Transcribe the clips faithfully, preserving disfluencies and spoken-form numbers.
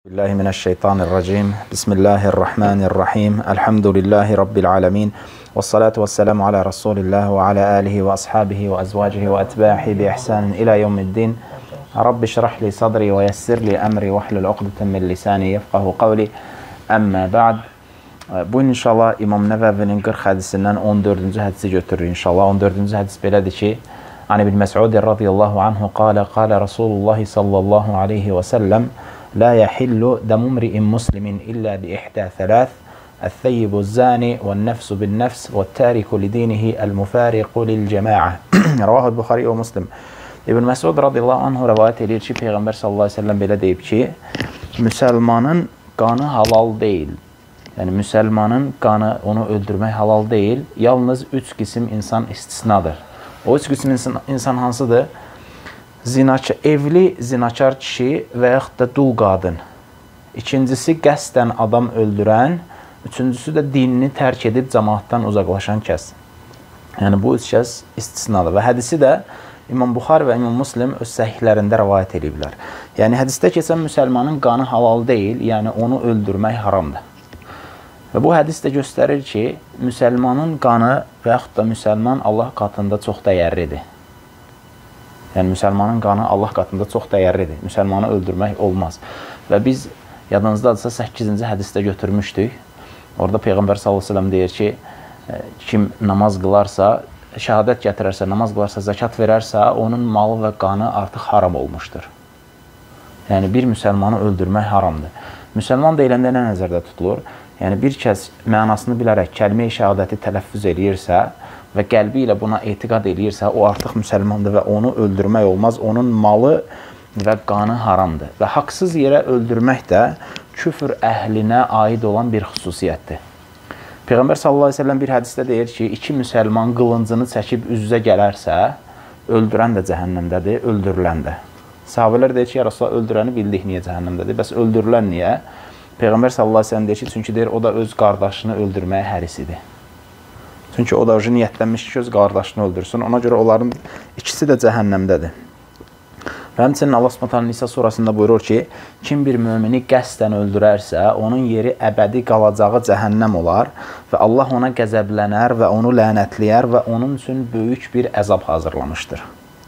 Bismillahirrahmanirrahim. Bismillahirrahmanirrahim. Elhamdülillahi Rabbil alemin. Və salatu və selamu ala Rasulillah və ala alihi və ashabihi və azvacihi və etbahi bi ihsanin ilə yevmiddin. Rabbi şrah li sadri və yessir li əmri və hlul uqdeten min lisani yefqahu qavli. Əmmə ba'd. Bu inşallah İmam Nəvəvinin qırx hədisindən on dördüncü hədisi götürür inşallah. on dördüncü hədis belədir ki, Ani bin Məs'ud radiyallahu anhu qala qala Rasulullah sallallahu aleyhi və səlləm لا يحل دم امرئ مسلم إلا بإحدى ثلاث الثيب الزاني والنفس بالنفس والتارك لدينه المفارق للجماعة. رواه البخاري ve Müslim. İbn Məs'ud radiyallahu anhu rivayet edir ki, Peyğəmbər sallallahu aleyhi ve sellem belə deyib ki, müsəlmanın qanı halal deyil. Yəni, müsəlmanın qanı, onu öldürmək halal deyil. Yalnız üç qisim insan istisnadır. O üç qisim insan, insan hansıdır? Zinakar, evli zinakar kişi və yaxud da dul qadın. İkincisi, qəsdən adam öldürən. Üçüncüsü də dinini tərk edib cəmaatdan uzaqlaşan kəs. Yəni, bu üç kəs istisnadır. Və hədisi də İmam Buxari və İmam Müslim öz səhihlərində rivayət ediblər. Yəni, hədisdə keçən müsəlmanın qanı halal deyil, yəni onu öldürmək haramdır. Və bu hədis də göstərir ki, müsəlmanın qanı və yaxud da müsəlman Allah qatında çox dəyərlidir. Yəni, müsəlmanın qanı Allah qatında çox dəyərlidir. Müsəlmanı öldürmək olmaz. Və biz, yadınızdadırsa, səkkizinci hədisdə götürmüşdük. Orada Peyğəmbər sallallahu əleyhi və səlləm deyir ki, kim namaz qılarsa, şəhadət gətirərsə, namaz qılarsa, zəkat verərsə, onun malı və qanı artıq haram olmuşdur. Yəni, bir müsəlmanı öldürmək haramdır. Müsəlman deyiləndə nə nəzərdə tutulur? Yəni, bir kəs mənasını bilərək kəlmə-i şəhadəti tələffüz eləyirsə və qəlbi ilə buna etiqad eləyirsə, o artıq müsəlmandır və onu öldürmək olmaz. Onun malı və qanı haramdır. Və haqsız yerə öldürmək də küfr əhlinə aid olan bir xüsusiyyətdir. Peyğəmbər sallallahu əleyhi və səlləm bir hədisdə deyir ki, iki müsəlman qılıncını çəkib üz-üzə gələrsə, öldürən də cəhənnəmdədir, öldürülən də. Sahabələr deyir ki, ya Rasulullah, öldürəni bildik niyə cəhənnəmdədir, bəs öldürülən niyə? Peyğəmbər sallallahu əleyhi və səlləm deyir ki, çünki deyir, o da öz qardaşını öldürməyə hərisidir. Çünki o da niyyətlənmiş ki, öz qardaşını öldürsün. Ona görə onların ikisi də cəhənnəmdədir. Və həmçinin Allah Subhanahu taala Nisa surasında buyurur ki, kim bir mömini qəsdən öldürərsə, onun yeri əbədi qalacağı cəhənnəm olar və Allah ona qəzəblənər və onu lənətləyər və onun üçün böyük bir əzab hazırlamışdır.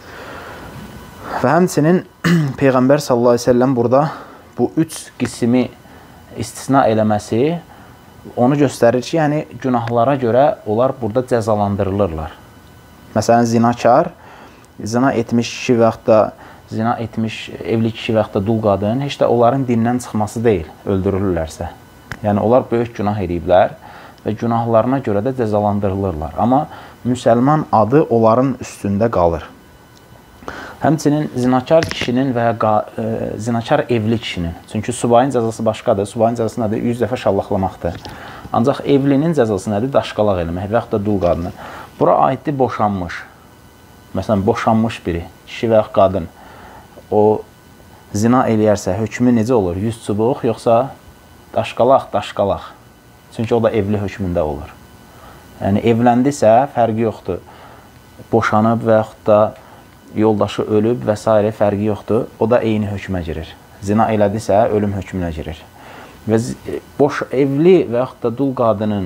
Və həmçinin Peyğəmbər sallallahu əleyhi və səlləm burada bu üç qismi istisna eləməsi onu göstərir ki, yəni günahlara görə onlar burada cəzalandırılırlar. Məsələn, zinakar, zina etmiş kişi və yaxud da zina etmiş evli kişi və yaxud da dul qadın heç də onların dindən çıxması deyil, öldürülürlərsə. Yəni, onlar böyük günah ediblər və günahlarına görə də cəzalandırılırlar. Amma müsəlman adı onların üstündə qalır. Həmçinin zinakar kişinin və ya e, zinakar evli kişinin. Çünki subayın cəzası başqadır. Subayın cəzası nədir? yüz dəfə şallaqlamaqdır. Ancaq evlinin cəzası nədir? Daşqalaq eləmək və yaxud da dul qadını. Bura aiddir boşanmış. Məsələn, boşanmış biri, kişi və yaxud qadın. O zina eləyərsə, hökmü necə olur? yüz çubuq, yoxsa daşqalaq, daşqalaq. Çünki o da evli hökmündə olur. Yəni, evləndisə, fərqi yoxdur. Boşanıb və yaxud da yoldaşı ölüb və s. fərqi yoxdur. O da eyni hökmə girir. Zina elədisə, ölüm hökmünə girir. Və boş evli və yaxud da dul qadının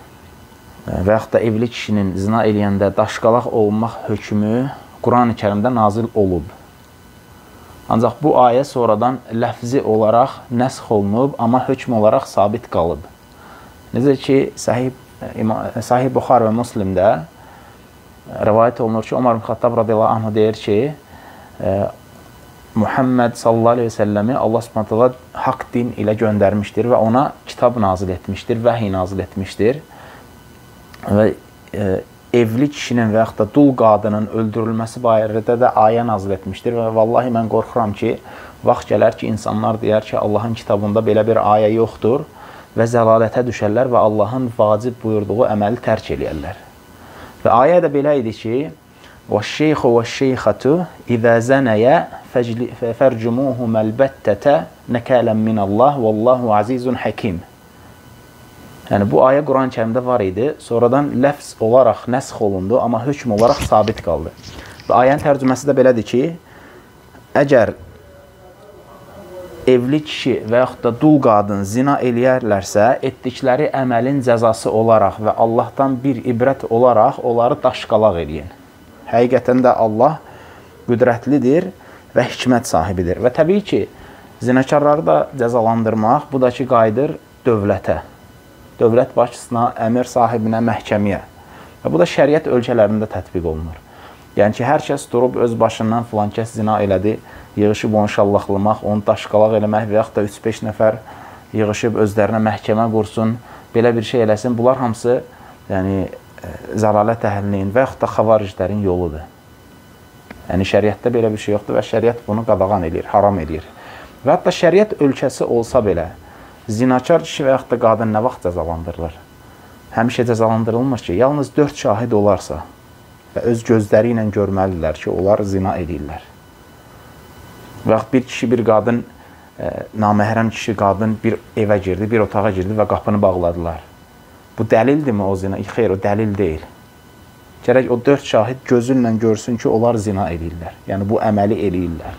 və yaxud da evli kişinin zina eləyəndə daşqalaq olmaq hökmü Quran-ı Kərimdə nazil olub. Ancaq bu ayə sonradan ləfzi olaraq nəsx olunub, amma hökm olaraq sabit qalıb. Necə ki, Sahih, Sahih Buxari və Müslimdə rivayət olunur ki, Ömər ibn Xattab radiyallahu anhu deyir ki, e, Muhammed sallallahu aleyhi və səlləmi Allah subhanahu taala haqq din ilə göndərmişdir və ona kitab nazil etmişdir, vəhiy nazil etmişdir. Və e, evli kişinin və yaxud da dul qadının öldürülməsi barədə də ayə nazil etmişdir. Və vallahi mən qorxuram ki, vaxt gələr ki, insanlar deyər ki, Allahın kitabında belə bir ayə yoxdur və zəlalətə düşərlər və Allahın vacib buyurduğu əməli tərk eləyərlər. Və ayə də belə idi ki, وَالشَّيْخُ وَالشَّيْخَةُ إِذَا زَنَيَا فَرْجُمُوهُمَ الْبَتَّةَ نَكَالًا مِنَ اللّٰهِ وَاللّٰهُ عَزِيزٌ حَكِيمٌ. Yəni, bu ayə Quran-ı Kərimdə var idi. Sonradan ləfz olaraq nəsx olundu, amma hökm olaraq sabit qaldı. Və ayənin tərcüməsi də belədir ki, əgər evli kişi və yaxud da dul qadın zina eləyərlərsə, etdikləri əməlin cəzası olaraq və Allahdan bir ibrət olaraq onları daşqalaq eləyin. Həqiqətən də Allah qüdrətlidir və hikmət sahibidir. Və təbii ki, zinakarları da cəzalandırmaq, bu da ki, qayıdır dövlətə. Dövlət başçısına, əmir sahibinə, məhkəmiyə. Və bu da şəriət ölkələrində tətbiq olunur. Yəni ki, hər kəs durub öz başından filan kəs zina elədi, yığışıb onu şallaqlamaq, onu daşqalaq eləmək və yaxud da üç beş nəfər yığışıb özlərinə məhkəmə qursun, belə bir şey eləsin. Bunlar hamısı yəni, zəlalət əhlinin və yaxud da xavariclərin yoludur. Yəni, şəriətdə belə bir şey yoxdur və şəriət bunu qadağan edir, haram edir. Və hətta şəriət ölkəsi olsa belə, zinakar kişi və yaxud da qadın nə vaxt cəzalandırılır? Həmişə cəzalandırılmır ki, yalnız dörd şahid olarsa və öz gözləri ilə görməlidirlər ki, onlar zina edirlər. Və yaxud bir kişi, bir qadın, e, naməhrəm kişi, qadın bir evə girdi, bir otağa girdi və qapını bağladılar. Bu dəlildirmi o zina? Xeyr, o dəlil deyil. Gərək o dörd şahid gözünlə görsün ki, onlar zina edirlər. Yəni, bu əməli edirlər.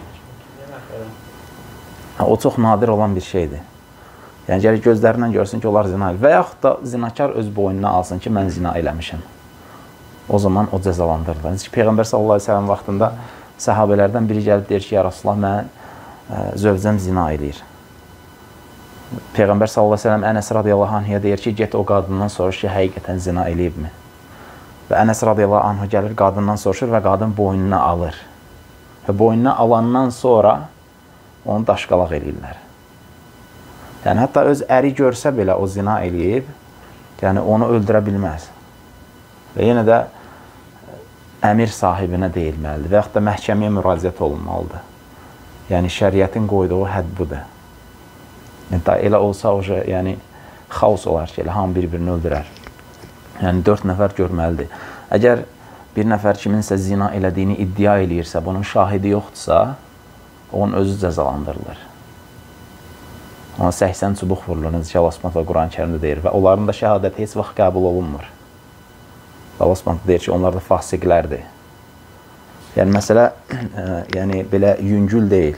O çox nadir olan bir şeydir. Yəni, gərək gözlərindən görsün ki, onlar zina edir. Və yaxud da zinakar öz boynuna alsın ki, mən zina eləmişəm. O zaman o cəzalandırılır. Peyğəmbər sallallahu əleyhi və səlləm vaxtında səhabələrdən biri gəlib deyir ki, ya Rasulullah, mən zövcəm zina edir. Peyğəmbər sallallahu əleyhi və səlləm Ənəs radiyallahu anhya deyir ki, get o qadından soruş ki, həqiqətən zina eləyibmi? Və Ənəs radiyallahu anhya gəlir, qadından soruşur və qadın boynuna alır. Və boynuna alandan sonra onu daşqalaq eləyirlər. Yəni, hətta öz əri görsə belə o zina eləyib, yəni onu öldürə bilməz. Və yenə də əmir sahibinə deyilməlidir və yaxud da məhkəməyə müraciət olunmalıdır. Yəni, şəriətin qoyduğu hədd budur. Elə olsa, o yəni, xaos olar ki, elə hamı bir-birini öldürər. Yəni, dörd nəfər görməlidir. Əgər bir nəfər kiminsə zina elədiyini iddia eləyirsə, bunun şahidi yoxdursa, onun özü cəzalandırılır. Ona səksən çubuq vurulur, necə ki, Allah Subhanahu Quran-ı Kərimdə deyir və onların da şəhadəti heç vaxt qəbul olunmur. Allah Subhanahu deyir ki, onlar da fasiqlərdir. Yəni, məsələ e, yəni, belə yüngül deyil.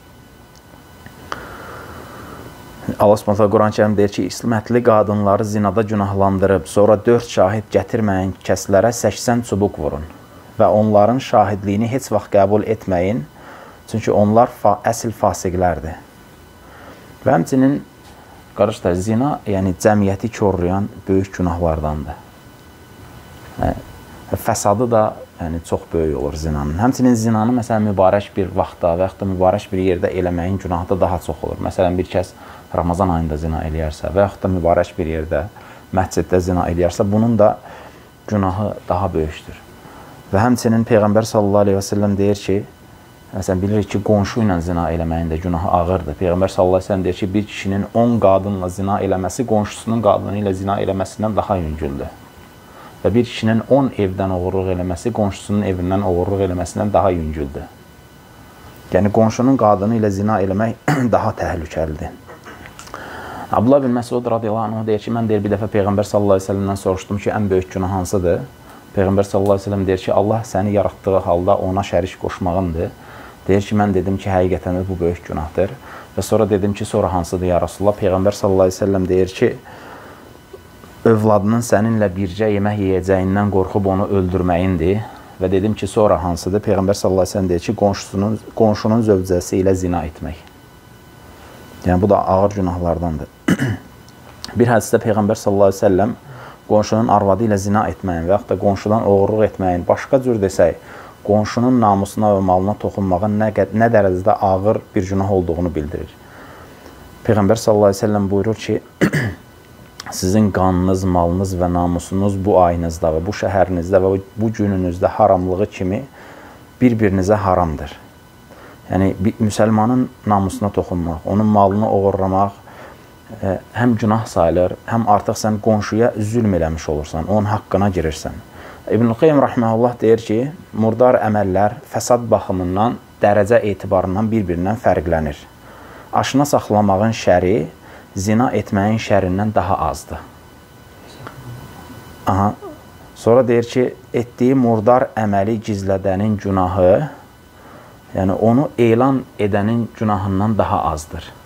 Allah Subhanahu Quran-ı Kərim deyir ki, İslamətli qadınları zinada günahlandırıb, sonra dörd şahid gətirməyən kəslərə səksən çubuq vurun və onların şahidliyini heç vaxt qəbul etməyin, çünki onlar fa əsl fasiqlərdir. Və həmçinin, qardaşlar, zina, yəni cəmiyyəti korlayan böyük günahlardandır. Yəni, fəsadı da yəni, çox böyük olur zinanın. Həmçinin zinanı, məsələn, mübarək bir vaxtda və yaxud da mübarək bir yerdə eləməyin günahı da daha çox olur. Məsələn, bir kəs Ramazan ayında zina eləyərsə və yaxud da mübarək bir yerdə, məsciddə zina eləyərsə, bunun da günahı daha böyükdür. Və həmçinin Peyğəmbər sallallahu aleyhi və səlləm deyir ki, məsələn, bilirik ki, qonşu ilə zina eləməyin də günahı ağırdır. Peyğəmbər sallallahu aleyhi və səlləm deyir ki, bir kişinin on qadınla zina eləməsi qonşusunun qadını ilə zina eləməsindən daha yüngüldür. Və bir kişinin on evdən oğurluq eləməsi qonşusunun evindən oğurluq eləməsindən daha yüngüldür. Yəni, qonşunun qadını ilə zina eləmək daha təhlükəlidir. Abdullah bin Məsud radiyallahu anh deyir ki, mən deyir, bir dəfə Peyğəmbər sallallahu aleyhi və səlləmdən soruşdum ki, ən böyük günah hansıdır? Peyğəmbər sallallahu aleyhi və səlləm deyir ki, Allah səni yaratdığı halda ona şərik qoşmağındır. Deyir ki, mən dedim ki, həqiqətən də bu böyük günahdır. Və sonra dedim ki, sonra hansıdır ya Rasulullah? Peyğəmbər sallallahu aleyhi və səlləm deyir ki, övladının səninlə bircə yemək yeyəcəyindən qorxub onu öldürməyindir. Və dedim ki, sonra hansıdır? Peyğəmbər sallallahu aleyhi və səlləm deyir ki, qonşusunun, qonşunun zövcəsi ilə zina etmək. Yəni, bu da ağır günahlardandır. Bir hədisdə Peyğəmbər sallallahu aleyhi və səlləm qonşunun arvadı ilə zina etməyin və yaxud da qonşudan oğurluq etməyin, başqa cür desək, qonşunun namusuna və malına toxunmağın nə, nə dərəcədə ağır bir günah olduğunu bildirir. Peyğəmbər sallallahu aleyhi və səlləm buyurur ki, sizin qanınız, malınız və namusunuz bu ayınızda və bu şəhərinizdə və bu gününüzdə haramlığı kimi bir-birinizə haramdır. Yəni, müsəlmanın namusuna toxunmaq, onun malını oğurlamaq həm günah sayılır, həm artıq sən qonşuya zülm eləmiş olursan, onun haqqına girirsən. İbn-i Qayyim rahmehullah deyir ki, murdar əməllər fəsad baxımından, dərəcə etibarından bir-birindən fərqlənir. Aşına saxlamağın şəri zina etməyin şərindən daha azdır. Aha. Sonra deyir ki, etdiyi murdar əməli gizlədənin günahı, yəni onu elan edənin günahından daha azdır.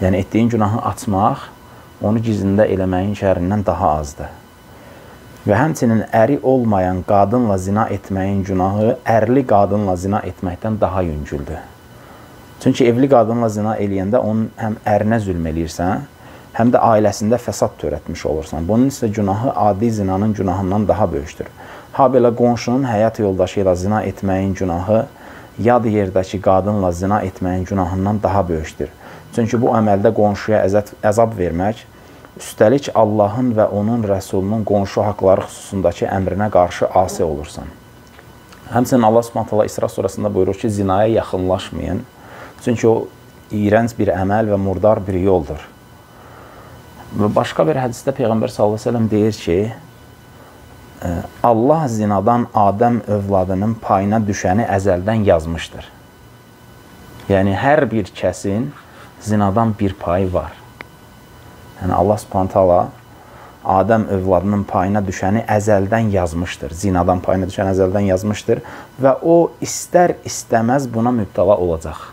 Yəni, etdiyin günahı açmaq, onu gizlində eləməyin şərindən daha azdır. Və həmçinin əri olmayan qadınla zina etməyin günahı ərli qadınla zina etməkdən daha yüngüldür. Çünki evli qadınla zina eləyəndə onun həm ərinə zülm eləyirsən, həm də ailəsində fəsad törətmiş olursan. Bunun isə günahı adi zinanın günahından daha böyükdür. Ha belə qonşunun həyat yoldaşı ilə zina etməyin günahı yad yerdəki qadınla zina etməyin günahından daha böyükdür. Çünki bu əməldə qonşuya əzab vermək, üstəlik Allahın və onun rəsulunun qonşu haqları xüsusundakı əmrinə qarşı asi olursan. Həmçinin Allah Subhanahu taala İsra surəsində buyurur ki, zinaya yaxınlaşmayın. Çünki o iyrənc bir əməl və murdar bir yoldur. Və başqa bir hədisdə Peyğəmbər sallallahu əleyhi və səlləm deyir ki, Allah zinadan Adəm övladının payına düşəni əzəldən yazmışdır. Yəni, hər bir kəsin zinadan bir payı var. Yəni, Allah Subhanahu taala Adəm övladının payına düşəni əzəldən yazmışdır. Zinadan payına düşəni əzəldən yazmışdır və o istər-istəməz buna mübtəla olacaq.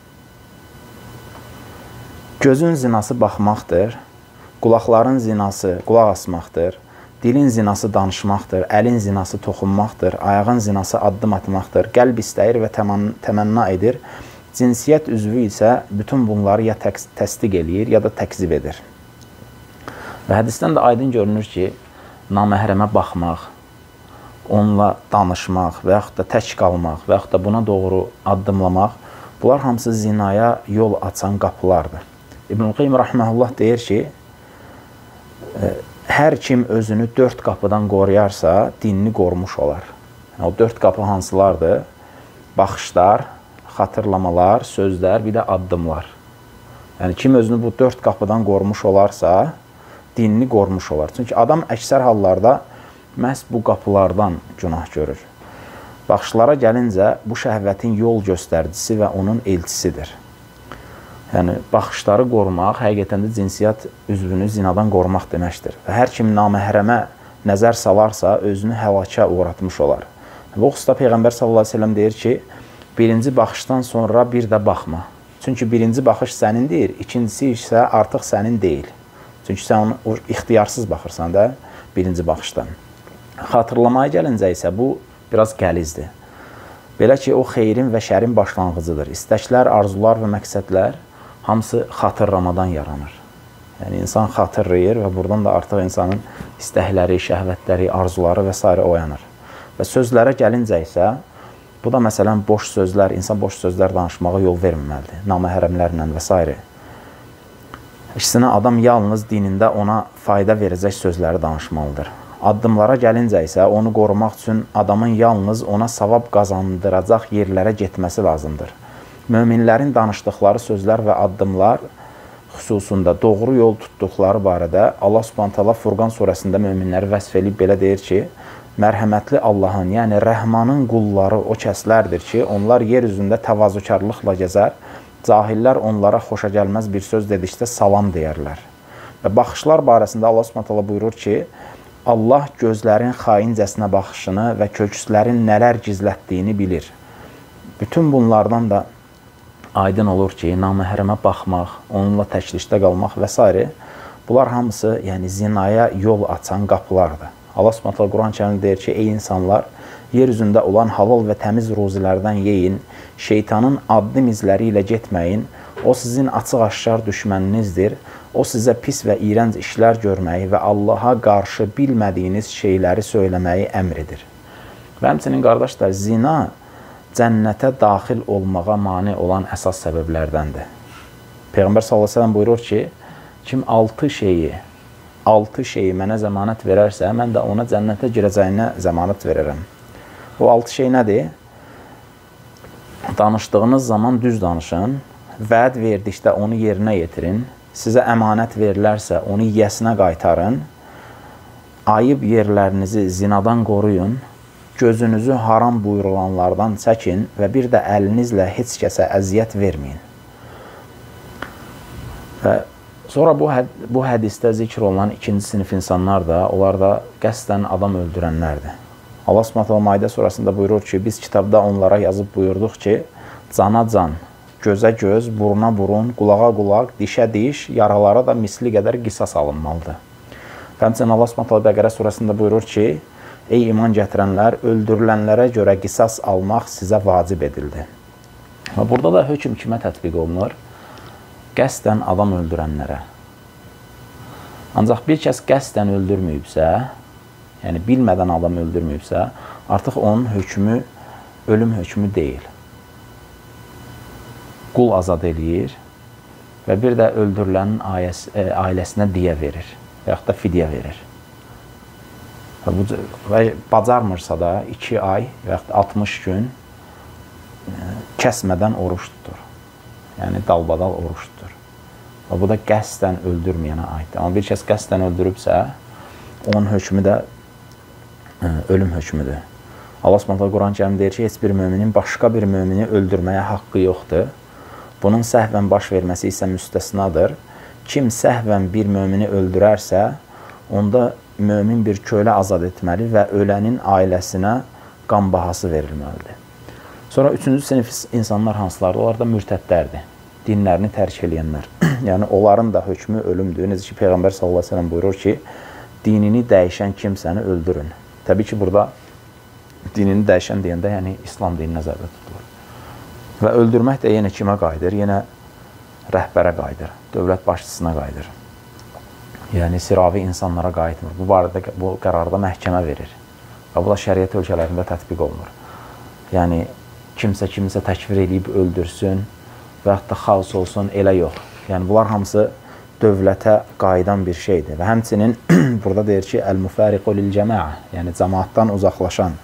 Gözün zinası baxmaqdır, qulaqların zinası qulaq asmaqdır, dilin zinası danışmaqdır, əlin zinası toxunmaqdır, ayağın zinası addım atmaqdır, qəlb istəyir və təmənna edir. Cinsiyyət üzvü isə bütün bunları ya təsdiq eləyir, ya da təkzib edir. Və hədisdən də aydın görünür ki, naməhrəmə baxmaq, onunla danışmaq və yaxud da tək qalmaq və yaxud da buna doğru addımlamaq, bunlar hamısı zinaya yol açan qapılardır. İbn-i Qayyim Rəhməhullah deyir ki, hər kim özünü dörd qapıdan qoruyarsa, dinini qorumuş olar. O dörd qapı hansılardır? Baxışlar, xatırlamalar, sözlər, bir də addımlar. Yəni, kim özünü bu dörd qapıdan qorumuş olarsa, dinini qorumuş olar. Çünki adam əksər hallarda məhz bu qapılardan günah görür. Baxışlara gəlincə, bu şəhvətin yol göstəricisi və onun elçisidir. Yəni, baxışları qorumaq, həqiqətən də cinsiyyət üzvünü zinadan qorumaq deməkdir. Və hər kim naməhrəmə nəzər salarsa, özünü həlakə uğratmış olar. Bu xüsusda Peyğəmbər sallallahu əleyhi və səlləm deyir ki, birinci baxışdan sonra bir də baxma. Çünki birinci baxış sənindir, ikincisi isə artıq sənin deyil. Çünki sən onu ixtiyarsız baxırsan da birinci baxışdan. Xatırlamaya gəlincə isə bu biraz gəlizdir. Belə ki, o xeyrin və şərin başlanğıcıdır. İstəklər, arzular və məqsədlər hamısı xatırlamadan yaranır. Yəni, insan xatırlayır və buradan da artıq insanın istəkləri, şəhvətləri, arzuları və s. oyanır. Və sözlərə gəlincə isə, bu da məsələn boş sözlər, insan boş sözlər danışmağa yol verməməlidir, naməhrəmlərlə və s. İkisinə adam yalnız dinində ona fayda verəcək sözləri danışmalıdır. Addımlara gəlincə isə onu qorumaq üçün adamın yalnız ona savab qazandıracaq yerlərə getməsi lazımdır. Möminlərin danışdıqları sözlər və addımlar xüsusunda doğru yol tutduqları barədə Allah Subhanahu taala Furqan surəsində möminləri vəsf edib belə deyir ki, mərhəmətli Allahın, yəni Rəhmanın qulları o kəslərdir ki, onlar yer üzündə təvazökarlıqla gəzər, cahillər onlara xoşagəlməz bir söz dedikdə salam deyərlər. Və baxışlar barəsində Allah Subhanahu taala buyurur ki, Allah gözlərin xaincəsinə baxışını və kökslərin nələr gizlətdiyini bilir. Bütün bunlardan da aydın olur ki, naməhrəmə baxmaq, onunla təklikdə qalmaq və s. bunlar hamısı yəni, zinaya yol açan qapılardır. Allah Subhanahu taala Quran-ı Kərimdə deyir ki, ey insanlar, yer üzündə olan halal və təmiz ruzilərdən yeyin, şeytanın addım izləri ilə getməyin, o sizin açıq-aşkar düşməninizdir, o sizə pis və iyrənc işlər görməyi və Allaha qarşı bilmədiyiniz şeyləri söyləməyi əmr edir. Və həmçinin qardaşlar, zina cənnətə daxil olmağa mane olan əsas səbəblərdəndir. Peyğəmbər sallallahu əleyhi və səlləm buyurur ki, kim altı şeyi, altı şeyi mənə zəmanət verərsə, mən də ona cənnətə girəcəyinə zəmanət verərəm. Bu altı şey nədir? Danışdığınız zaman düz danışın, vəd verdikdə onu yerinə yetirin, sizə əmanət verilərsə onu yiyəsinə qaytarın, ayıb yerlərinizi zinadan qoruyun, gözünüzü haram buyurulanlardan çəkin və bir də əlinizlə heç kəsə əziyyət verməyin. Və sonra bu, həd bu hədisdə zikr olunan ikinci sinif insanlar da, onlar da qəsdən adam öldürənlərdir. Allah Subhanahu taala Maidə surəsində buyurur ki, biz kitabda onlara yazıb buyurduq ki, cana can, gözə göz, buruna burun, qulağa qulaq, dişə diş, yaralara da misli qədər qisas alınmalıdır. Həmçinin Allah Subhanahu Bəqərə surəsində buyurur ki, ey iman gətirənlər, öldürülənlərə görə qisas almaq sizə vacib edildi. Və burada da hökm kimə tətbiq olunur? Qəsdən adam öldürənlərə. Ancaq bir kəs qəsdən öldürməyibsə, yəni bilmədən adam öldürməyibsə, artıq onun hökmü ölüm hökmü deyil. Qul azad eləyir və bir də öldürülənin ailəsinə diyə verir və yaxud da fidyə verir. Və bacarmırsa da iki ay və yaxud da altmış gün kəsmədən oruç tutur. Yəni dalbadal oruç tutur. Və bu da qəsdən öldürməyənə aiddir. Amma bir kəs qəsdən öldürübsə, onun hökmü də ölüm hökmüdür. Allah Subhanahu Quran-ı Kərimdə deyir ki, heç bir möminin başqa bir mömini öldürməyə haqqı yoxdur. Bunun səhvən baş verməsi isə müstəsnadır. Kim səhvən bir mömini öldürərsə, onda mömin bir kölə azad etməli və ölənin ailəsinə qan bahası verilməlidir. Sonra üçüncü sinif insanlar hansılardır? Onlar da mürtədlərdir. Dinlərini tərk eləyənlər. Yəni, onların da hökmü ölümdür. Necə ki, Peyğəmbər sallallahu əleyhi və səlləm buyurur ki, dinini dəyişən kimsəni öldürün. Təbii ki, burada dinini dəyişən deyəndə, yəni İslam dini nəzərdə tutulur. Və öldürmək də yenə kimə qayıdır? Yenə rəhbərə qayıdır, dövlət başçısına qayıdır. Yəni, siravi insanlara qayıtmır. Bu barədə bu qərarda məhkəmə verir. Və bu da şəriət ölkələrində tətbiq olunur. Yəni, kimsə kimsə təkfir edib öldürsün və yaxud da xaos olsun, elə yox. Yəni, bunlar hamısı dövlətə qayıdan bir şeydir. Və həmçinin burada deyir ki, əl-müfəriqu lil-cəmaə, yəni cəmaatdan uzaqlaşan.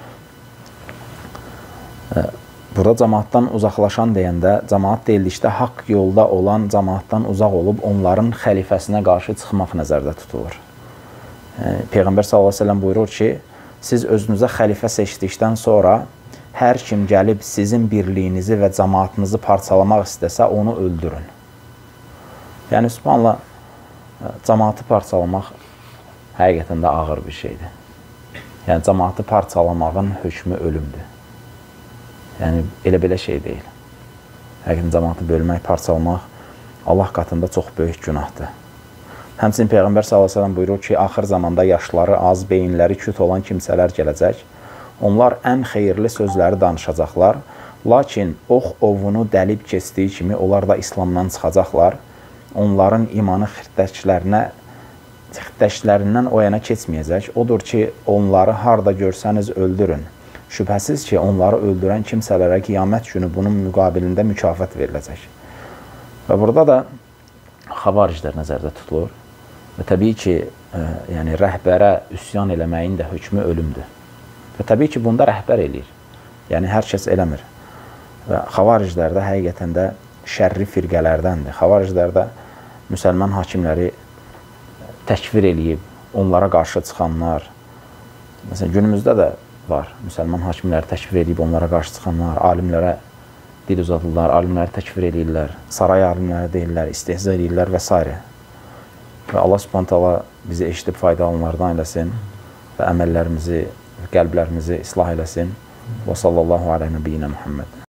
Burada cəmaatdan uzaqlaşan deyəndə, cəmaat deyildikdə haqq yolda olan cəmaatdan uzaq olub, onların xəlifəsinə qarşı çıxmaq nəzərdə tutulur. Peyğəmbər sallallahu əleyhi və səlləm buyurur ki, siz özünüzə xəlifə seçdikdən sonra hər kim gəlib sizin birliyinizi və cəmaatınızı parçalamaq istəsə, onu öldürün. Yəni, subhanallah, cəmaatı parçalamaq həqiqətən də ağır bir şeydir. Yəni, cəmaatı parçalamağın hökmü ölümdür. Yəni, elə-belə şey deyil. Həqiqətən, cəmaatı bölmək, parçalamaq Allah qatında çox böyük günahdır. Həmçinin Peyğəmbər sallallahu əleyhi və səlləm buyurur ki, axır zamanda yaşları az, beyinləri küt olan kimsələr gələcək. Onlar ən xeyirli sözləri danışacaqlar. Lakin ox ovunu dəlib keçdiyi kimi onlar da İslamdan çıxacaqlar. Onların imanı xirdəklərinə, xirdəklərindən o yana keçməyəcək. Odur ki, onları harda görsəniz öldürün. Şübhəsiz ki, onları öldürən kimsələrə qiyamət günü bunun müqabilində mükafat veriləcək. Və burada da xavariclər nəzərdə tutulur. Və təbii ki, e, yəni rəhbərə üsyan eləməyin də hökmü ölümdür. Və təbii ki, bunda rəhbər eləyir. Yəni, hər kəs eləmir. Və xavariclər də həqiqətən də şərri firqələrdəndir. Xavariclər də müsəlman hakimləri təkfir eləyib, onlara qarşı çıxanlar. Məsələn, günümüzdə də var. Müsəlman hakimləri təkfir eləyib, onlara qarşı çıxanlar, alimlərə dil uzadırlar, alimləri təkfir eləyirlər, saray alimləri deyirlər, istehza eləyirlər və s. Və Allah Subhanahu taala bizi eşidib faydalananlardan eləsin və əməllərimizi, qəlblərimizi islah eləsin. Və sallallahu alə nəbiyyinə Muhammed.